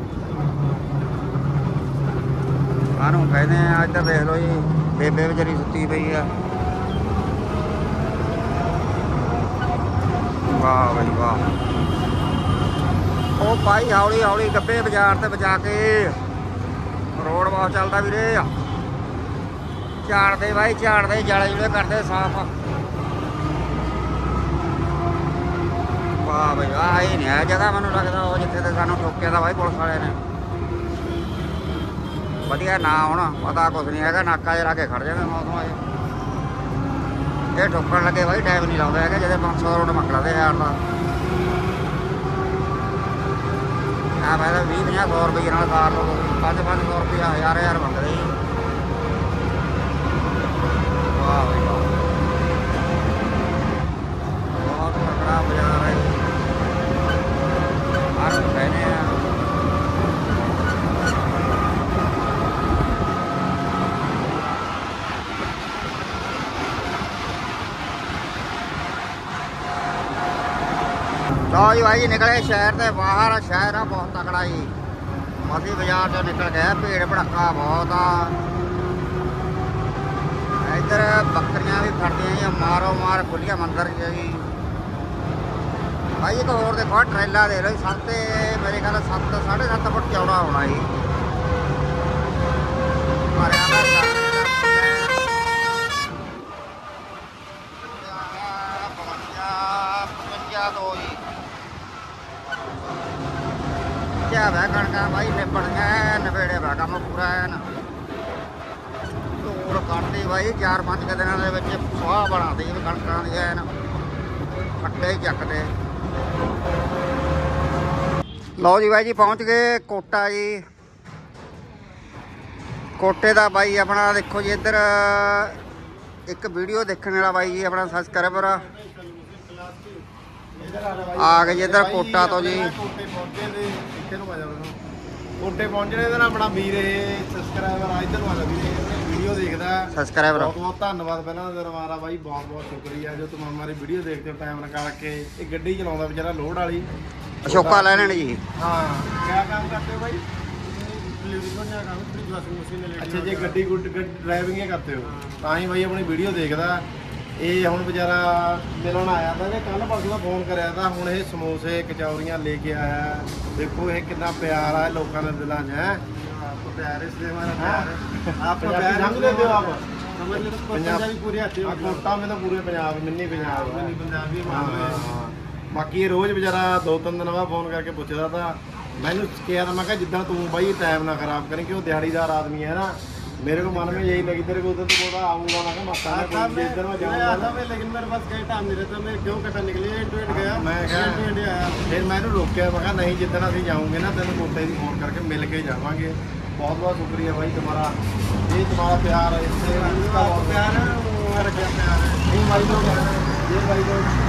ਕਾਹਨੂੰ ਕਹਿੰਦੇ ਆ। ਇੱਧਰ ਦੇਖ ਲਓ ਜੀ ਬੇਬੇ ਵਿਚਾਰੀ ਸੁੱਤੀ ਪਈ ਆ, ਵਾਹ ਬਈ ਵਾਹ। ਉਹ ਭਾਈ ਹੌਲੀ ਹੌਲੀ ਗੱਬੇ ਬਾਜ਼ਾਰ ਤੇ ਬਚਾ ਕੇ, ਰੋਡ ਬਹੁਤ ਚੱਲਦਾ ਵੀਰੇ। ਝਾੜਦੇ ਭਾਈ ਝਾੜਦੇ, ਜਾਲੇ ਜੁਲੇ ਕਰਦੇ ਸਾਫ਼। ਵਾਹ ਬਈ ਵਾਹ, ਇਹ ਨਹੀਂ ਹੈ ਜਗ੍ਹਾ ਮੈਨੂੰ ਲੱਗਦਾ ਉਹ ਜਿੱਥੇ ਤੇ ਸਾਨੂੰ ਠੋਕਿਆ ਦਾ ਭਾਈ ਪੁਲਿਸ ਵਾਲਿਆਂ ਨੇ। ਵਧੀਆ ਨਾ ਹੁਣ ਪਤਾ ਕੁਛ ਨਹੀਂ ਹੈਗਾ, ਨਾਕਾ 'ਚ ਲਾ ਕੇ ਖੜ ਜਾਂਦੇ ਮੌਸਮ ਆਏ ਇਹ ਠੋਕਣ ਲੱਗੇ ਬਾਈ ਟਾਈਮ ਨਹੀਂ ਲਾਉਂਦਾ ਹੈਗਾ, ਜਦੋਂ 500 ਰੋਡ ਮੰਗ ਲਾਦੇ ਯਾਰ ਦਾ ਆ ਮੈਂ ਤਾਂ 20-50 ਰੁਪਏ ਨਾਲ ਕਾਰ ਲਓ, 500 ਰੁਪਏ 1000 ਮੰਗਦੇ ਜੀ। ਵਾਹ ਬਈ ਵਾਹ, ਬਹੁਤ ਤਕੜਾ ਬਾਜ਼ਾਰ ਹੈ ਆਹ ਕਹਿੰਦੇ ਆ। ਲਓ ਜੀ ਭਾਈ ਜੀ ਨਿਕਲੇ ਸ਼ਹਿਰ ਦੇ ਬਾਹਰ, ਸ਼ਹਿਰ ਆ ਬਹੁਤ ਤਕੜਾ ਜੀ। ਅਸੀਂ ਬਾਜ਼ਾਰ ਚੋਂ ਨਿਕਲ ਗਏ, ਭੀੜ ਭੜੱਕਾ ਬਹੁਤ ਆ। ਇੱਧਰ ਬੱਕਰੀਆਂ ਵੀ ਫੜਦੀਆਂ ਜੀ, ਮਾਰੋ ਮਾਰ ਖੁੱਲੀਆਂ ਮੰਦਰ ਜੀ। ਭਾਈ ਇੱਕ ਹੋਰ ਦੇਖੋ ਟਰੇਲਾ ਦੇ ਲਓ, 7 ਮੇਰੇ ਖਿਆਲ 7.5 ਫੁੱਟ ਚੌੜਾ ਹੋਣਾ ਜੀ। ਮਾਰਿਆ ਦਾ 52 ਜੀ ਕਿਆ ਵੈ ਕਣਕਾਂ ਬਾਈ ਨਿਬੜ ਗਿਆ, ਨਵੇੜੇ ਵਾ ਕੰਮ ਪੂਰਾ ਐਨ। ਧੂੜ ਕੱਢਦੀ ਬਾਈ 4-5 ਦਿਨਾਂ ਦੇ ਵਿੱਚ ਸੁਆਹ ਬਣਾਦੀ ਵੀ ਕਣਕਾਂ ਦੀ ਐਨ, ਫੱਟੇ ਚੱਕਦੇ। ਲਓ ਜੀ ਬਾਈ ਜੀ ਪਹੁੰਚ ਗਏ ਕੋਟਾ ਜੀ। ਕੋਟੇ ਦਾ ਬਾਈ ਆਪਣਾ ਦੇਖੋ ਜੀ, ਇੱਧਰ ਇੱਕ ਵੀਡੀਓ ਦੇਖਣ ਵਾਲਾ ਬਾਈ ਜੀ ਆਪਣਾ ਸਬਸਕ੍ਰਾਈਬਰ ਆ ਗਏ ਜੀ ਇੱਧਰ ਕੋਟਾ ਤੋਂ ਜੀ। ਕੋਟੇ ਪਹੁੰਚਣੇ ਇਹਦੇ ਨਾਲ ਆਪਣਾ ਵੀਰ ਇਹ ਸਬਸਕ੍ਰਾਈਬਰ ਆ, ਇੱਧਰ ਨੂੰ ਆ ਵੀਰੇ ਵੀਡੀਓ ਦੇਖਦਾ ਸਬਸਕ੍ਰਾਈਬਰ। ਬਹੁਤ ਬਹੁਤ ਧੰਨਵਾਦ ਪਹਿਲਾਂ ਤਾਂ ਦਰਬਾਰਾ ਬਾਈ, ਬਹੁਤ ਬਹੁਤ ਸ਼ੁਕਰੀਆ ਜੋ ਤੁਸੀਂ ਹਮਾਰੀ ਵੀਡੀਓ ਦੇਖਦੇ ਹੋ ਟਾਈਮ ਨਿਕਾਲ ਕੇ। ਇਹ ਗੱਡੀ ਚਲਾਉਂਦਾ ਵਿਚਾਰਾ ਲੋਡ ਵਾਲੀ, ਅਸ਼ੋਕਾ ਲੈ ਲੈਣ ਜੀ। ਹਾਂ ਕਿਆ ਕੰਮ ਕਰਦੇ ਹੋ ਬਾਈ? ਅੱਛਾ ਜੀ, ਗੱਡੀ ਗੁੱਡ ਡਰਾਈਵਿੰਗ ਹੀ ਕਰਦੇ ਹੋ ਤਾਂ ਹੀ ਬਾਈ ਆਪਣੀ ਵੀਡੀਓ ਦੇਖਦਾ। ਇਹ ਹੁਣ ਵਿਚਾਰਾ ਮਿਲਣ ਆਇਆ ਤਾਂ, ਕੱਲ ਪਰਸੋਂ ਦਾ ਫੋਨ ਕਰਿਆ ਤਾਂ, ਹੁਣ ਇਹ ਸਮੋਸੇ ਕਚੌਰੀਆਂ ਲੈ ਕੇ ਆਇਆ। ਦੇਖੋ ਇਹ ਕਿੰਨਾ ਪਿਆਰ ਆ ਲੋਕਾਂ ਦੇ ਦਿਲਾਂ 'ਚ ਹੈ। ਪਿਆਰ ਇਸ ਦੇ ਆਪ ਪਿਆਰ ਸਮਝਦੇ ਹੋ ਆਪ, ਪੰਜਾਬੀ ਪੂਰੇ ਆਤੇ ਹੋ। ਕੋਟਾ में तो पूरे पंजाब मिनी पंजाबी। ਬਾਕੀ ਇਹ ਰੋਜ਼ ਵਿਚਾਰਾ 2-3 ਦਿਨ ਬਾਅਦ ਫੋਨ ਕਰਕੇ ਪੁੱਛਦਾ ਤਾਂ ਮੈਨੂੰ ਕਿਹਾ ਤਾਂ, ਮੈਂ ਕਿਹਾ ਜਿੱਦਾਂ ਤੂੰ ਬਾਈ ਟਾਈਮ ਨਾ ਖਰਾਬ ਕਰੀ ਕਿ ਉਹ ਦਿਹਾੜੀਦਾਰ ਆਦਮੀ है ना। मेरे को मन में यही लगी तेरे को उधर तो बोला आऊंगा, मैं मत आना इधर मैं जाऊंगा मैं, लेकिन मेरे पास कहीं टाइम नहीं रहता। मैं क्यों कटा निकली इंटरनेट गया, मैं इंडिया आया। फिर मैंने रोका, मैं कहा नहीं जितना अभी जाऊंगे ना तेन कोटे की फोन करके मिल के जावांगे। बहुत बहुत शुक्रिया भाई तुम्हारा, ये तुम्हारा प्यार है, इससे इसका बहुत प्यार है, मेरा क्या प्यार है। नहीं भाई लोग ये भाई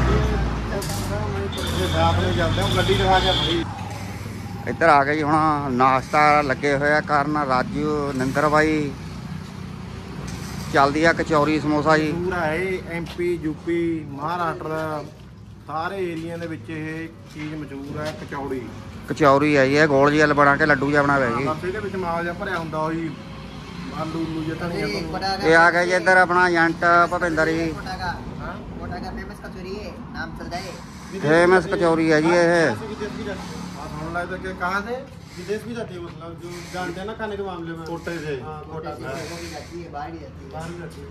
लोग साथ में चलते हैं, गड्डी लगा के भाई। ਇੱਧਰ ਆ ਗਏ ਜੀ ਹੁਣ ਨਾਸ਼ਤਾ ਲੱਗੇ ਹੋਇਆ ਕਰਨ ਰਾਜੂ ਨਿੰਦਰ ਬਾਈ। ਚੱਲਦੀ ਆ ਕਚੌਰੀ ਸਮੋਸਾ ਜੀ। ਪੂਰਾ ਹੈ ਐਮਪੀ ਯੂਪੀ ਮਹਾਰਾਸ਼ਟਰ ਸਾਰੇ ਏਰੀਆ ਦੇ ਵਿੱਚ ਇਹ ਚੀਜ਼ ਮਸ਼ਹੂਰ ਹੈ ਕਚੌੜੀ। ਕਚੌਰੀ ਹੈ ਜੀ, ਇਹ ਗੋਲ ਜਿਹੀ ਬਣਾ ਕੇ ਲੱਡੂ ਜਿਹਾ ਬਣਾਵੇ ਜੀ। ਬਸ ਇਹਦੇ ਵਿੱਚ ਮਾਲ ਜਿਹਾ ਭਰਿਆ ਹੁੰਦਾ ਉਹੀ ਆਲੂ ਨੂੰ ਜਿਹਾ ਧਨੀਆ ਤੋਂ। ਇਹ ਆ ਗਏ ਜੀ ਇੱਧਰ ਆਪਣਾ ਏਜੰਟ ਭੁਪਿੰਦਰ ਜੀ। ਫੇਮਸ ਕਚੌਰੀ ਹੈ ਜੀ ਇਹ। सुन रहा था कि कहाँ से विदेश भी जाती है, मतलब जो जानते हैं ना खाने के मामले में कोटे से। कोटा से बाहर ही जाती है।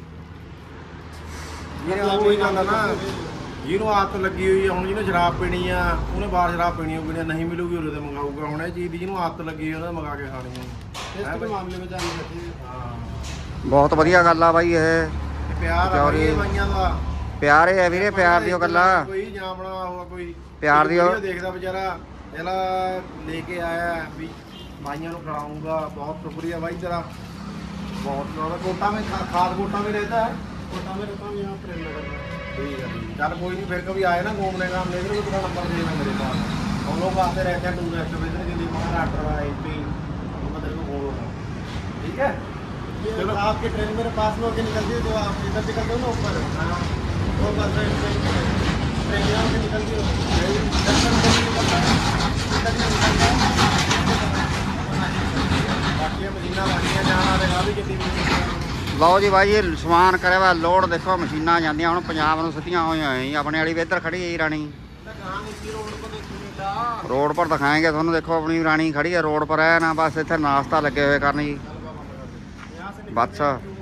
ये वही गल है ना, ਜਿਹਨੂੰ ਆਦਤ ਲੱਗੀ ਹੋਈ ਆ, ਹੁਣ ਜਿਹਨੇ ਸ਼ਰਾਬ ਪੀਣੀ ਆ ਉਹਨੇ ਬਾਹਰ ਸ਼ਰਾਬ ਪੀਣੀ ਹੋਊਗੀ, ਨਹੀਂ ਮਿਲੂਗੀ ਉਹਦੇ ਤੇ ਮੰਗਾਊਗਾ। ਹੁਣ ਇਹ ਚੀਜ਼ ਦੀ ਜਿਹਨੂੰ ਆਦਤ ਲੱਗੀ ਹੋਈ ਉਹਨੇ ਮੰਗਾ ਕੇ ਖਾਣੀ ਹੈ। ਇਸ ਮਾਮਲੇ ਵਿੱਚ ਜਾਣੀ ਚਾਹੀਦੀ ਹੈ। ਬਹੁਤ ਵਧੀਆ ਗੱਲ ਆ ਬਾਈ ਇਹ ਪਿਆਰ ਆ ਇਹ ਬਾਈਆਂ ਦਾ। ਪਿਆਰ ਹੈ ਵੀਰੇ, ਪਿਆਰ ਦੀ ਗੱਲਾਂ ਕੋਈ ਜਾਂ ਬਣਾ ਹੋਆ ਕੋਈ ਪਿਆਰ ਦੀ ਦੇਖਦਾ ਵਿਚਾਰਾ ਇਹਲਾ ਲੈ ਕੇ ਆਇਆ ਵੀ भाइयों को खिलाऊंगा। बहुत शुक्रिया भाई तेरा, बहुत ज़्यादा। कोटा में खाद कोटा में रहता है? कोटा में रहता हूँ, यहाँ प्रेमनगर में। ठीक है, चल कोई नहीं, फिर कभी आए ना घूमने का, मेरे को तेरा नंबर देना मेरे पास। हम लोग आते रहते हैं टूरिस्ट इधर के लिए, महाराष्ट्र एमपी, मैं तेरे को बोलूँगा। ठीक है, चलो। आपकी ट्रेन मेरे पास में होकर निकलती है, जो आप इधर निकलते हो ना ऊपर, वो बस ट्रेन यहाँ से निकलती है। ਲਓ ਜੀ ਬਾਈ ਇਹ ਸਮਾਨ ਕਰਿਆ ਵਾ ਲੋਡ। ਦੇਖੋ ਮਸ਼ੀਨਾਂ ਜਾਂਦੀਆਂ ਹੁਣ ਪੰਜਾਬ ਨੂੰ ਸਿੱਧੀਆਂ ਹੋਈਆਂ ਜੀ। ਆਪਣੇ ਵਾਲੀ ਵੀ ਇੱਧਰ ਖੜੀ ਹੈ ਜੀ ਰਾਣੀ, ਰੋਡ ਪਰ ਦਿਖਾਏਂਗੇ ਤੁਹਾਨੂੰ। ਦੇਖੋ ਆਪਣੀ ਰਾਣੀ ਖੜੀ ਹੈ ਰੋਡ ਪਰ ਹੈ ਨਾ, ਬਸ ਇੱਥੇ ਨਾਸ਼ਤਾ ਲੱਗੇ ਹੋਏ ਕਰਨ ਜੀ ਬਸ।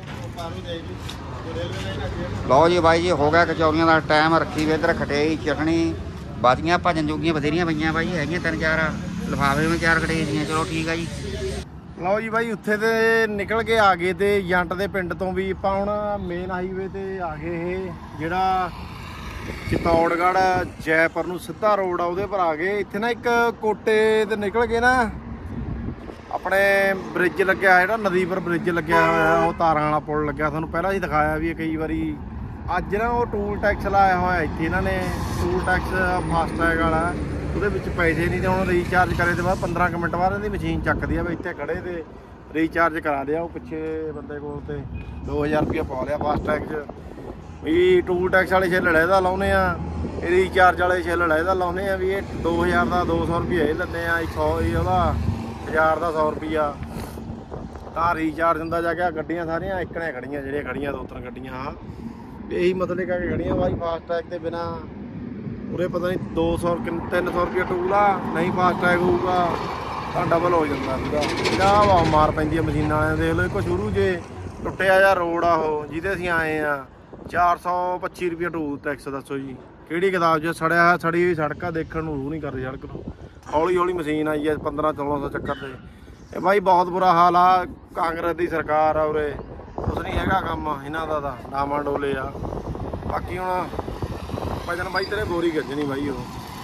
ਲਓ ਜੀ ਬਾਈ ਜੀ ਹੋ ਗਿਆ ਕਚੌਰੀਆਂ ਦਾ ਟਾਈਮ। ਰੱਖੀ ਵੀ ਇੱਧਰ ਖਟਿਆਈ ਚਟਣੀ ਬਾਜੀਆਂ ਭਜਨ ਜੋਗੀਆਂ ਬਥੇਰੀਆਂ ਪਈਆਂ ਬਾਈ, ਹੈਗੀਆਂ 3-4 ਲਿਫਾਫੇ ਵਿੱਚ 4 ਖਟਿਆਈ ਦੀਆਂ। ਚਲੋ ਠੀਕ ਆ ਜੀ। ਲਓ ਜੀ ਬਾਈ ਉੱਥੇ ਤੇ ਨਿਕਲ ਕੇ ਆ ਗਏ ਤੇ ਏਜੰਟ ਦੇ ਪਿੰਡ ਤੋਂ ਵੀ ਆਪਾਂ ਹੁਣ ਮੇਨ ਹਾਈਵੇ ਤੇ ਆ ਗਏ। ਇਹ ਜਿਹੜਾ ਚਿਤੌੜਗੜ੍ਹ ਜੈਪੁਰ ਨੂੰ ਸਿੱਧਾ ਰੋਡ ਆ ਉਹਦੇ ਪਰ ਆ ਗਏ। ਇੱਥੇ ਨਾ ਇੱਕ ਕੋਟੇ ਤੇ ਨਿਕਲ ਕੇ ਨਾ ਆਪਣੇ ਬ੍ਰਿਜ ਲੱਗਿਆ, ਜਿਹੜਾ ਨਦੀ ਪਰ ਬ੍ਰਿਜ ਲੱਗਿਆ ਹੋਇਆ, ਉਹ ਤਾਰਾਂ ਵਾਲਾ ਪੁਲ ਲੱਗਿਆ। ਤੁਹਾਨੂੰ ਪਹਿਲਾਂ ਹੀ ਦਿਖਾਇਆ ਵੀ ਕਈ ਵਾਰੀ। ਅੱਜ ਨਾ ਉਹ ਟੂਲ ਟੈਕਸ ਲਾਇਆ ਹੋਇਆ ਇੱਥੇ ਇਹਨਾਂ ਨੇ, ਟੂਲ ਟੈਕਸ ਫਾਸਟੈਗ ਵਾਲਾ, ਉਹਦੇ ਵਿੱਚ ਪੈਸੇ ਨਹੀਂ ਤੇ ਹੁਣ ਰੀਚਾਰਜ ਕਰੇ ਤੇ ਬਾਅਦ 15 ਕੁ ਮਿੰਟ ਬਾਅਦ ਇਹਦੀ ਮਸ਼ੀਨ ਚੱਕਦੀ ਆ ਵੀ ਇੱਥੇ ਖੜੇ ਤੇ ਰੀਚਾਰਜ ਕਰਾ ਲਿਆ। ਉਹ ਪਿੱਛੇ ਬੰਦੇ ਕੋਲ ਤੇ 2000 ਰੁਪਇਆ ਪਾ ਲਿਆ ਫਾਸਟੈਗ 'ਚ ਵੀ ਟੂਲ ਟੈਕਸ ਵਾਲੇ ਛਿੱਲ ਇਹਦਾ ਲਾਉਂਦੇ ਆ, ਇਹ ਰੀਚਾਰਜ ਵਾਲੇ ਛਿੱਲ ਇਹਦਾ ਲਾਉਂਦੇ ਆ ਵੀ ਇਹ 2000 ਦਾ 200 ਰੁਪਇਆ ਇਹ ਲੈਂਦੇ ਆ, 100 ਇਹ ਉਹਦਾ 1000 ਦਾ 100 ਰੁਪਇਆ ਤਾਂ ਰੀਚਾਰਜ ਹੁੰਦਾ। ਜਾ ਕੇ ਗੱਡੀਆਂ ਸਾਰੀਆਂ ਇੱਕਣੇ ਖੜੀਆਂ, ਜਿਹੜੀਆਂ ਖੜੀਆਂ 2-3 ਗੱਡੀਆਂ ਆ ਇਹੀ ਮਤਲਬ ਕਰਕੇ ਖੜੀਆਂ ਬਾਈ। ਫਾਸਟੈਗ ਤੇ ਬਿਨਾ ਉਰੇ ਪਤਾ ਨਹੀਂ 200-300 ਰੁਪਇਆ ਟੂਲ ਆ, ਨਹੀਂ ਫਾਸਟੈਗ ਹੋਊਗਾ ਤਾਂ ਡਬਲ ਹੋ ਜਾਂਦਾ ਪੂਰਾ। ਇਹਦਾ ਵਾ ਮਾਰ ਪੈਂਦੀ ਆ ਮਸ਼ੀਨਾਂ ਵਾਲਿਆਂ। ਦੇਖ ਲਓ ਇੱਕ ਸ਼ੁਰੂ ਜੇ ਟੁੱਟਿਆ ਜਿਹਾ ਰੋਡ ਆ ਉਹ ਜਿਹਦੇ ਅਸੀਂ ਆਏ ਆ, 425 ਰੁਪਇਆ ਟੂਲ ਟੈਕਸ। ਦੱਸੋ ਜੀ ਕਿਹੜੀ ਕਿਤਾਬ 'ਚ ਸੜਿਆ ਸੜੀ ਹੋਈ ਸੜਕ ਆ, ਦੇਖਣ ਨੂੰ ਰੂਹ ਨਹੀਂ ਕਰਦੀ ਸੜਕ ਨੂੰ। ਹੌਲੀ ਹੌਲੀ ਮਸ਼ੀਨ ਆਈ ਹੈ 1500-1400 ਚੱਕਰ ਤੇ। ਇਹ ਬਾਈ ਬਹੁਤ ਬੁਰਾ ਹਾਲ ਆ। ਕਾਂਗਰਸ ਦੀ ਸਰਕਾਰ ਆ ਉਰੇ, ਕੁਛ ਨਹੀਂ ਹੈਗਾ ਕੰਮ ਇਹਨਾਂ ਦਾ ਤਾਂ ਡਾਵਾਂ ਡੋਲੇ ਆ। ਬਾਕੀ ਹੁਣ ਭਜਨ ਬਾਈ ਤੇਰੇ ਬੋਰੀ ਗੱਜਣੀ ਬਾਈ, ਉਹ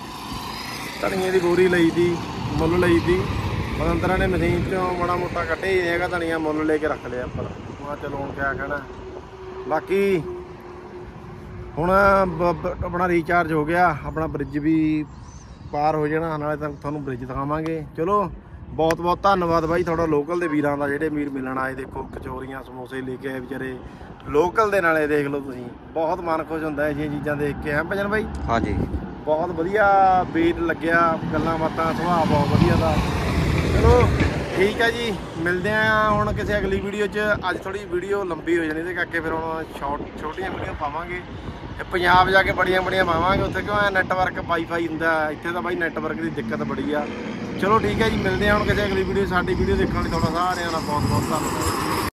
ਧਨੀਏ ਦੀ ਬੋਰੀ ਲਈ ਤੀ, ਮੁੱਲ ਲਈ ਤੀ। ਬਦੰਤਰਾਂ ਨੇ ਮਸ਼ੀਨ 'ਚੋਂ ਮਾੜਾ ਮੋਟਾ ਕੱਢੇ ਹੀ ਹੈਗਾ ਧਨੀਆ, ਮੁੱਲ ਲੈ ਕੇ ਰੱਖ ਲਿਆ। ਪਰ ਮੈਂ ਚਲੋ ਹੁਣ ਕਿਆ ਕਹਿਣਾ। ਬਾਕੀ ਹੁਣ ਆਪਣਾ ਰੀਚਾਰਜ ਹੋ ਗਿਆ, ਆਪਣਾ ਬ੍ਰਿਜ ਵੀ ਪਾਰ ਹੋ ਜਾਣਾ, ਨਾਲੇ ਤਾਂ ਤੁਹਾਨੂੰ ਬ੍ਰਿਜ ਦਿਖਾਵਾਂਗੇ। ਚਲੋ ਬਹੁਤ ਬਹੁਤ ਧੰਨਵਾਦ ਬਾਈ ਤੁਹਾਡਾ ਲੋਕਲ ਦੇ ਵੀਰਾਂ ਦਾ, ਜਿਹੜੇ ਵੀਰ ਮਿਲਣ ਆਏ। ਦੇਖੋ ਕਚੌਰੀਆਂ ਸਮੋਸੇ ਲੈ ਕੇ ਆਏ ਵਿਚਾਰੇ ਲੋਕਲ ਦੇ, ਨਾਲੇ ਦੇਖ ਲਓ ਤੁਸੀਂ ਬਹੁਤ ਮਨ ਖੁਸ਼ ਹੁੰਦਾ ਇਹ ਜਿਹੀਆਂ ਚੀਜ਼ਾਂ ਦੇਖ ਕੇ। ਹੈ ਭਜਨ ਬਾਈ? ਹਾਂਜੀ ਬਹੁਤ ਵਧੀਆ ਬੀਟ ਲੱਗਿਆ, ਗੱਲਾਂ ਬਾਤਾਂ ਸੁਭਾਅ ਬਹੁਤ ਵਧੀਆ ਦਾ। ਚਲੋ ਠੀਕ ਹੈ ਜੀ, ਮਿਲਦੇ ਆ ਹੁਣ ਕਿਸੇ ਅਗਲੀ ਵੀਡੀਓ 'ਚ। ਅੱਜ ਥੋੜੀ ਵੀਡੀਓ ਲੰਬੀ ਹੋ ਜਾਣੀ ਇਹਦੇ ਕਰਕੇ, ਫਿਰ ਹੁਣ ਛੋਟੀਆਂ ਵੀਡੀਓ ਪਾਵਾਂਗੇ। ਪੰਜਾਬ ਜਾ ਕੇ ਬੜੀਆਂ ਪਾਵਾਂਗੇ, ਉੱਥੇ ਕਿਉਂ ਐ ਨੈਟਵਰਕ ਵਾਈਫਾਈ ਹੁੰਦਾ, ਇੱਥੇ ਤਾਂ ਬਾਈ ਨੈਟਵਰਕ ਦੀ ਦਿੱਕਤ ਬੜੀ ਆ। ਚਲੋ ਠੀਕ ਹੈ ਜੀ, ਮਿਲਦੇ ਆ ਹੁਣ ਕਿਸੇ ਅਗਲੀ ਵੀਡੀਓ। ਸਾਡੀ ਵੀਡੀਓ ਦੇਖਣ ਲਈ ਤੁਹਾਡਾ ਸਾਰਿਆਂ ਦਾ ਬਹੁਤ ਬਹੁਤ ਧੰਨਵਾਦ।